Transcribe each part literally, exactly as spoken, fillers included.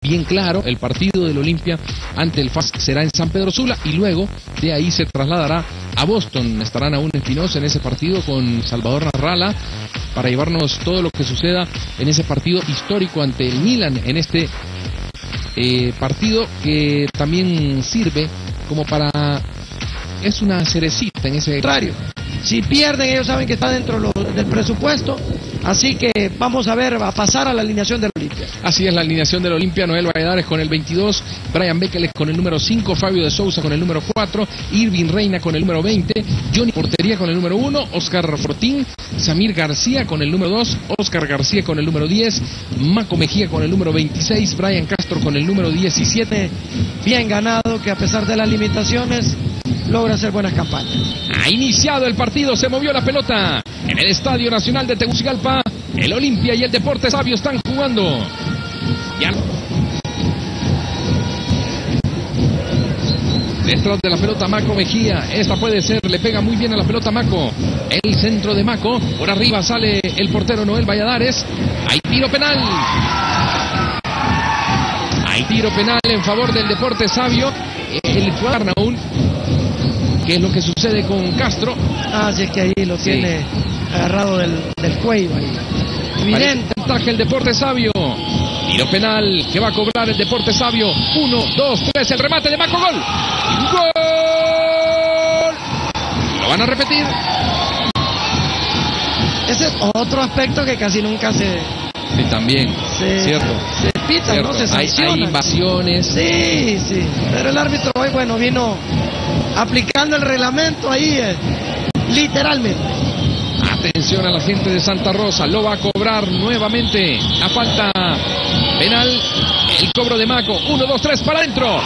bien claro. El partido del Olimpia ante el F A S será en San Pedro Sula y luego de ahí se trasladará a Boston. Estarán aún Espinosa en ese partido con Salvador Narrala para llevarnos todo lo que suceda en ese partido histórico ante el Milan, en este eh, partido que también sirve como para... es una cerecita en ese contrario. Si pierden, ellos saben que está dentro lo, del presupuesto, así que vamos a ver, a pasar a la alineación del Olimpia. Así es la alineación del Olimpia: Noel Valladares con el veintidós, Brian Bekeles con el número cinco, Fabio de Sousa con el número cuatro, Irving Reina con el número veinte, Johnny Portería con el número uno, Oscar Fortín, Samir García con el número dos, Oscar García con el número diez, Maco Mejía con el número veintiséis, Brian Castro con el número diecisiete. Bien ganado, que a pesar de las limitaciones logra hacer buenas campañas. Ha iniciado el partido, se movió la pelota en el Estadio Nacional de Tegucigalpa. El Olimpia y el Deportes Savio están jugando. Ya. Detrás de la pelota Maco Mejía, esta puede ser, le pega muy bien a la pelota Maco. El centro de Maco, por arriba sale el portero Noel Valladares. Hay tiro penal. Hay tiro penal en favor del Deportes Savio. El jugador Arnaúl, ¿qué es lo que sucede con Castro? Ah, sí, es que ahí lo tiene sí. agarrado del, del cuello ahí. Evidente. Ventaja el Deportes Savio. Tiro penal que va a cobrar el Deportes Savio. Uno, dos, tres, el remate de Maco. Gol. Gol. Lo van a repetir. Ese es otro aspecto que casi nunca se... Sí, también, se, cierto. Se pita, cierto. ¿no? Se sanciona. Hay, hay invasiones. Sí, sí. Pero el árbitro hoy, bueno, vino aplicando el reglamento ahí, eh, literalmente. Atención a la gente de Santa Rosa, lo va a cobrar nuevamente. La falta penal, el cobro de Maco. Uno, dos, tres, para adentro.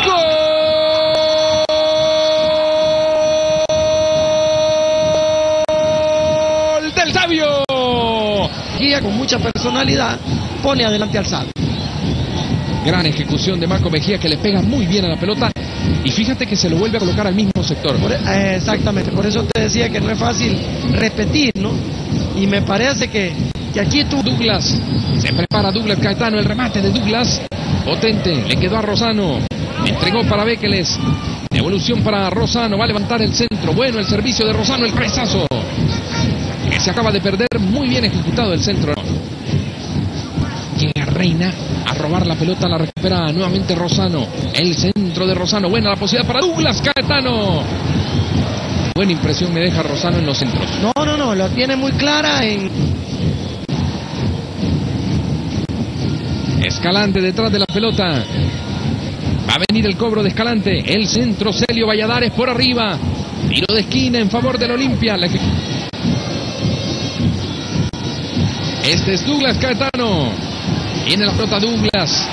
¡Gol del Savio! Guía con mucha personalidad, pone adelante al Savio. Gran ejecución de Maco Mejía, que le pega muy bien a la pelota. Y fíjate que se lo vuelve a colocar al mismo sector. Por, eh, exactamente, por eso te decía que no es fácil repetir, ¿no? Y me parece que, que aquí tú... Douglas, se prepara Douglas Caetano, el remate de Douglas. Potente, le quedó a Rosano. Entregó para Bekeles. Devolución para Rosano, va a levantar el centro. Bueno, el servicio de Rosano, el cabezazo que se acaba de perder, muy bien ejecutado el centro. Llega Reina a robar la pelota, la recupera nuevamente Rosano. El centro de Rosano, buena la posibilidad para Douglas Caetano. Buena impresión me deja Rosano en los centros. No, no, no, lo tiene muy clara en... Escalante detrás de la pelota. Va a venir el cobro de Escalante. El centro, Celio Valladares por arriba. Tiro de esquina en favor del Olimpia. La... Este es Douglas Caetano. Viene la pelota Douglas.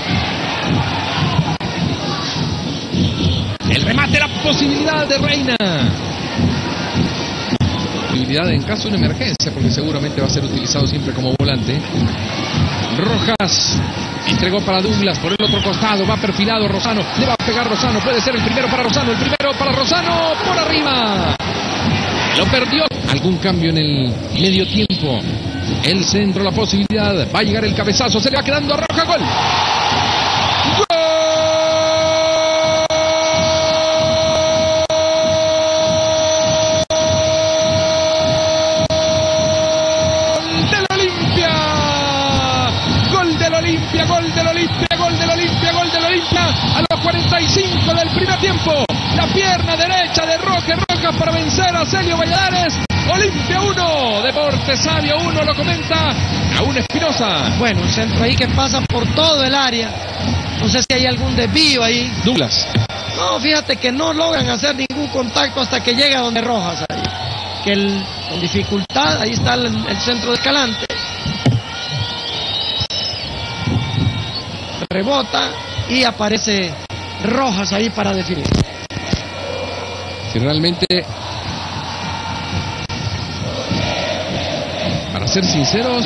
El remate, la posibilidad de Reina. Posibilidad en caso de una emergencia, porque seguramente va a ser utilizado siempre como volante. Rojas entregó para Douglas por el otro costado, va perfilado Rosano, le va a pegar Rosano, puede ser el primero para Rosano, el primero para Rosano, por arriba. Lo perdió. Algún cambio en el medio tiempo. El centro, la posibilidad, va a llegar el cabezazo, se le va quedando a Roja. Gol. Gol del Olimpia, gol del Olimpia, gol del Olimpia, gol del Olimpia. A los cuarenta y cinco del primer tiempo, la pierna derecha de Roque Rojas para vencer a Celio Valladares. Olimpia uno, Deportes Savio uno, lo comenta Raúl Espinosa. Bueno, un centro ahí que pasa por todo el área. No sé si hay algún desvío ahí. Douglas. No, fíjate que no logran hacer ningún contacto hasta que llega donde Rojas. Ahí. Que el, con dificultad, ahí está el, el centro de Escalante. Rebota y aparece Rojas ahí para definir. Si realmente, para ser sinceros,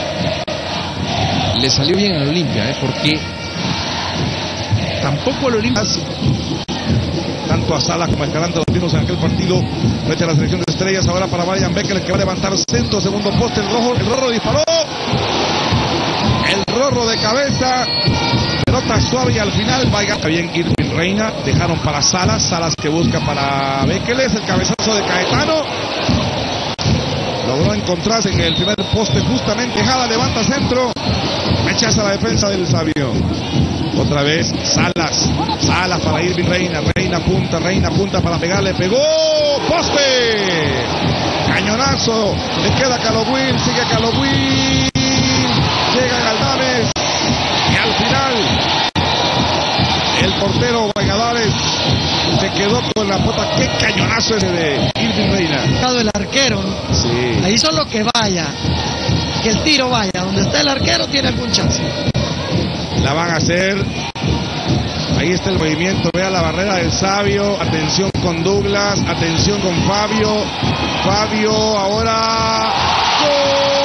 le salió bien al Olimpia, ¿eh? Porque tampoco el Olimpia... Tanto a Salas como a Escalante, los vimos en aquel partido frente a la selección de estrellas. Ahora para Brian Bekeles, que va a levantar centro, segundo poste, el rojo, el Rorro disparó. El Rorro de cabeza. pelota suave y al final vaya bien Irving Reina. Dejaron para Salas, Salas que busca para Bekeles, el cabezazo de Caetano. Logró encontrarse en el primer poste justamente. Jala, levanta centro. Rechaza la defensa del Sabio. Otra vez Salas. Salas para Irving Reina. Reina punta, Reina punta para pegarle. Pegó. Poste. Cañonazo. Le queda Calogüil. Sigue Calogüil. Llega Galdames. Y al final el portero Valladares se quedó con la pota. Qué cañonazo ese de Irving Reina. El arquero, ¿no? Sí. Ahí solo que vaya, que el tiro vaya. Donde está el arquero tiene algún chance. La van a hacer. Ahí está el movimiento. Vea la barrera del Sabio. Atención con Douglas. Atención con Fabio. Fabio ahora. ¡Gol!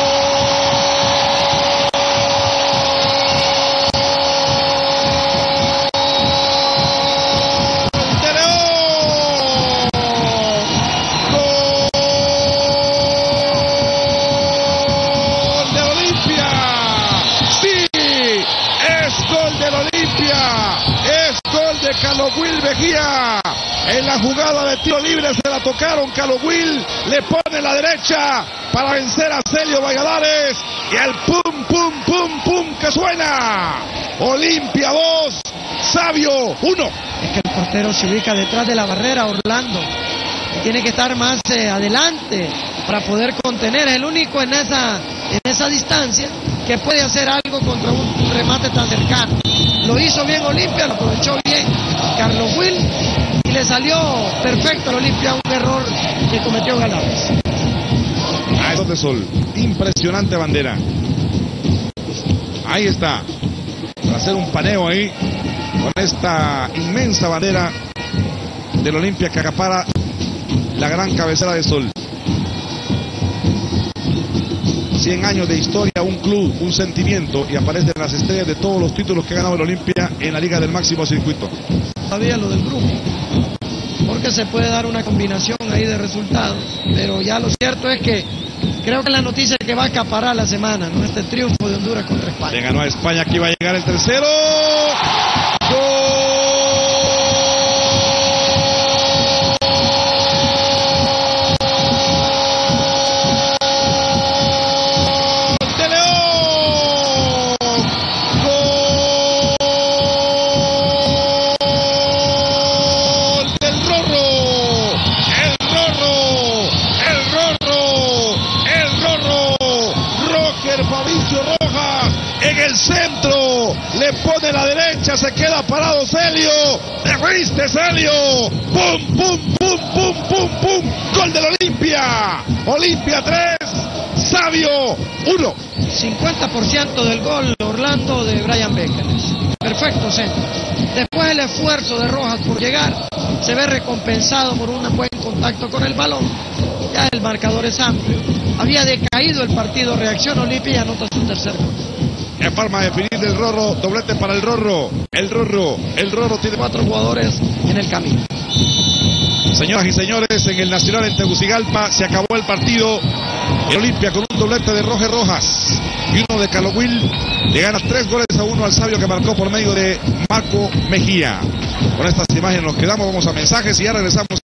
Calogüil Mejía en la jugada de tiro libre, se la tocaron. Calogüil le pone la derecha para vencer a Celio Valladares y el pum pum pum pum que suena. Olimpia dos, Sabio uno. Es que el portero se ubica detrás de la barrera, Orlando. Tiene que estar más eh, adelante para poder contener. Es el único en esa, en esa distancia que puede hacer algo contra un remate tan cercano. Lo hizo bien Olimpia, lo aprovechó bien Calogüil y le salió perfecto al Olimpia, un error que cometió Galdames. A eso de sol, impresionante bandera. Ahí está, para hacer un paneo ahí con esta inmensa bandera del Olimpia que acapara la gran cabecera de sol. cien años de historia, un club, un sentimiento, y aparecen las estrellas de todos los títulos que ha ganado el Olimpia en la liga del máximo circuito. Sabía lo del grupo, porque se puede dar una combinación ahí de resultados, pero ya lo cierto es que creo que la noticia que va a acaparar la semana, ¿no? Este triunfo de Honduras contra España. Le ganó a España, aquí va a llegar el tercero. ¡Gol! Centro, le pone la derecha, se queda parado Celio, le fuiste Celio, pum, pum, pum, pum, pum, pum, gol del Olimpia, Olimpia tres, Sabio uno. cincuenta por ciento del gol Orlando de Brian Bekeles, perfecto centro. Después el esfuerzo de Rojas por llegar se ve recompensado por un buen contacto con el balón. Ya el marcador es amplio, había decaído el partido, reacciona Olimpia y anota su tercer gol. En forma de definir del Rorro, doblete para el Rorro, el Rorro, el Rorro tiene cuatro jugadores en el camino. Señoras y señores, en el Nacional en Tegucigalpa se acabó el partido. El Olimpia con un doblete de Roger Rojas y uno de Calogüil le gana tres goles a uno al Sabio, que marcó por medio de Marco Mejía. Con estas imágenes nos quedamos, vamos a mensajes y ya regresamos.